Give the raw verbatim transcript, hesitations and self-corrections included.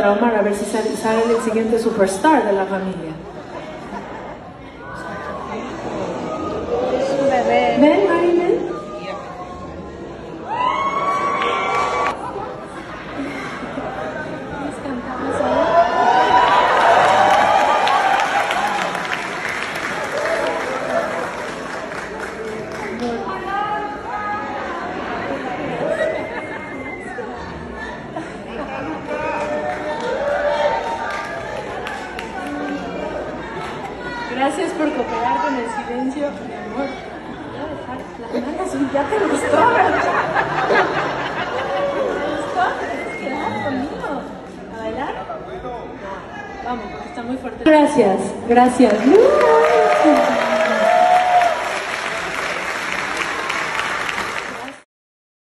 para Omar, a ver si sale, sale el siguiente superstar de la familia. Es un bebé. Ven, Marilyn. Gracias por cooperar con el silencio, mi amor. Voy a dejar las manos, ya te gustó, ¿verdad? ¿Te gustó? ¿Te quieres quedar conmigo? ¿A bailar? No. Vamos, porque está muy fuerte. Gracias, gracias.